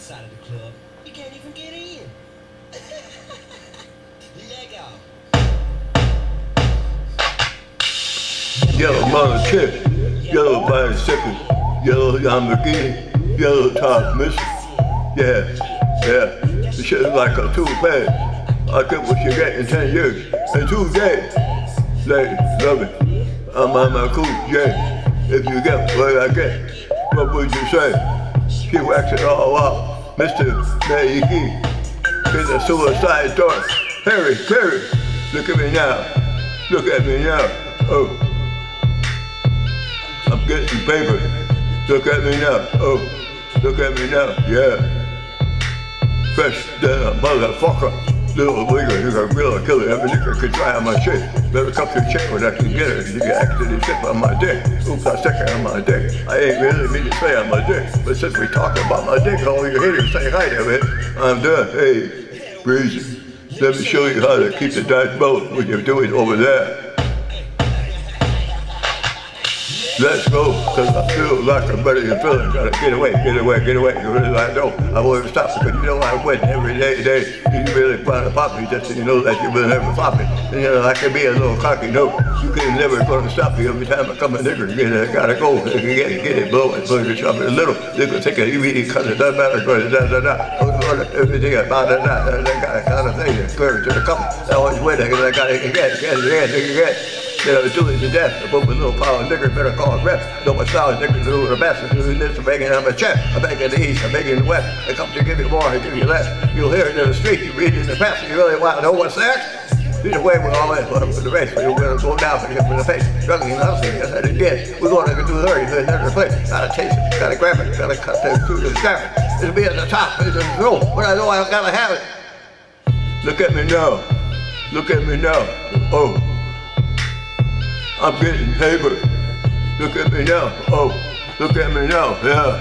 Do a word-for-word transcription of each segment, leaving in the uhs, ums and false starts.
outside of the club. You can't even get in. Lego. Yellow mother chick, yellow bicycle, yellow Lamborghini, yellow top mission. Yeah, yeah. This shit is like a toupee. I get what you get in ten years. In two days. Ladies, love it. I'm on my cool J. If you get what I get, what would you say? She whacks it all out. Mister Maiki is a suicide thought. Harry, Perry, look at me now. Look at me now. Oh. I'm getting paper. Look at me now. Oh. Look at me now. Yeah. Fresh than a motherfucker. Little wigger, you got real killer. Every nigga could try on my shit. Better cup your chick when I can get her. You can actually tip on my dick. Oops, I stick her on my dick. I ain't really mean to say on my dick. But since we talking about my dick, all you haters say hi to it. I'm done. Hey, Breezy, let me show you how to keep the dice boat when you're doing over there. Let's go, cause I feel like I'm better than feeling. Gotta get away, get away, get away. You really I know. I won't stop because you know I win every day, day. You really trying to pop me just so you know that you will never pop me. And you know, I can be a little cocky, no. You can never gonna stop me every time I come a nigger. Get it, gotta go. Get it, get it, blow it, blow it, chop it a little. They can take it, you eat it, cause it doesn't matter, but it does not. Everything about it, that, that got a kind of thing. It's clear to the couple. I always win, I gotta get, get, get, get, get, get. You know, do it to death. The book with little power nigger better call it rep. Know my style nigger do the best. I'm doing this, I'm begging on my chest. I'm begging the east, I'm begging the west. I come to give you more, I give you less. You'll hear it in the street, you read it in the press. You really want to know what's next? Either way, we're all in for the race. We're going to go down for the face. Drugging and hustling, that's how they did. We're going to do thirty to another place. Gotta taste it, gotta grab it, gotta cut the through the scrap it. It'll be at the top, it's in the room. When I know I gotta have it. Look at me now. Look at me now. Oh. I'm getting paper. Look at me now. Oh, look at me now. Yeah.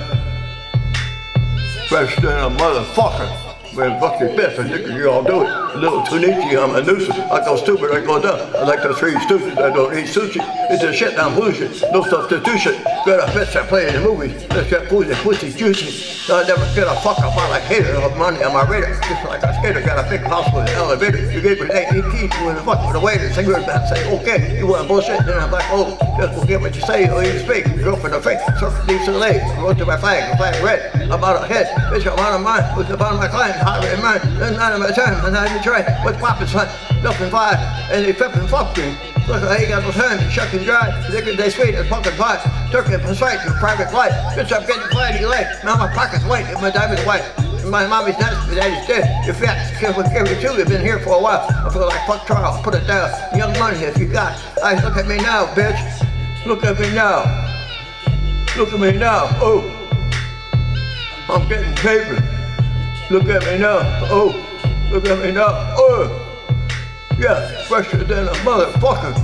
Fresh than a motherfucker. Man, fuck your best. I think you all do it. A little Tunichi, I'm a nuisance. I go stupid, I go dumb. I like those three stupid. I don't eat sushi. It's a shit, I'm bullshit. No substitution. Got a bitch I play in the movies. Let's get pussy, pussy juicy. I never get a fuck up on like hater of money on my radar. Just like a skater, got a big house with an elevator. You gave me eight keys with a fuck with a waiter. Say good about say, okay, you want bullshit, then I'm like, oh, just forget what you say or you speak. You go for the face, surf deep to the leg. Go to my flag, the flag red. I'm out of head. Bitch, I'm out of mind. With the bottom of my client, hotter in mine. Then none of my time, and I didn't try. What's poppin', son? Nothing five, and they flippin' fucking. Look, I ain't got no time to shuck and dry. Liquor they sweet as pumpkin pie. Turkey and sight to private life. Bitch, I'm getting flatty leg. Now my pocket's white and my diamond's white. And my mommy's nuts, my daddy's dead. You're fat, kid with every two. You've been here for a while. I feel like fuck Charles. Put it down. Young money if you got. I look at me now, bitch. Look at me now. Look at me now. Oh. I'm getting paper. Look at me now. Oh. Look at me now. Oh. Yeah, fresher than a motherfucker.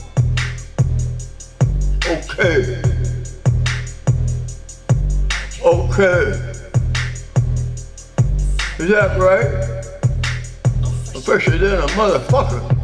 Okay. Okay. Is that right? I'm fresher than a motherfucker.